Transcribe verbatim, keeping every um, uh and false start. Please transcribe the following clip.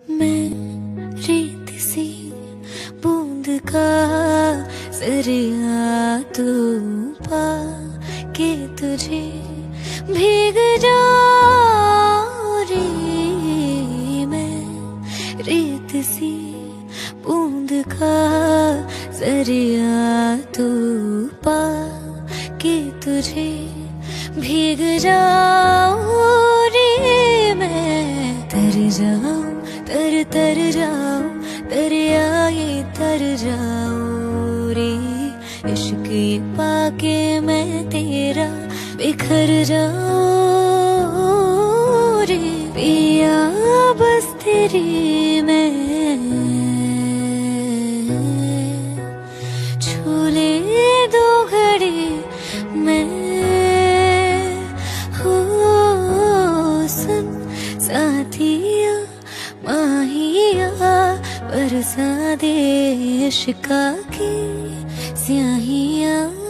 मैं रेत सी बूंद का जरिया तू पा के तुझे भीग जाऊं रे। मैं रेत सी बूंद का जरिया तू पा के तुझे भीग जाऊं रे। मैं तर जाऊं तर तर जाऊं दरियाए तर जाऊं रे। इश्क ये पाके मैं तेरा बिखर जाऊं रे। पिया बस तेरी मैं छूले दो घड़ी मैं हो सुन साथिया माहिया बरसा दे इश्का की स्याहिया।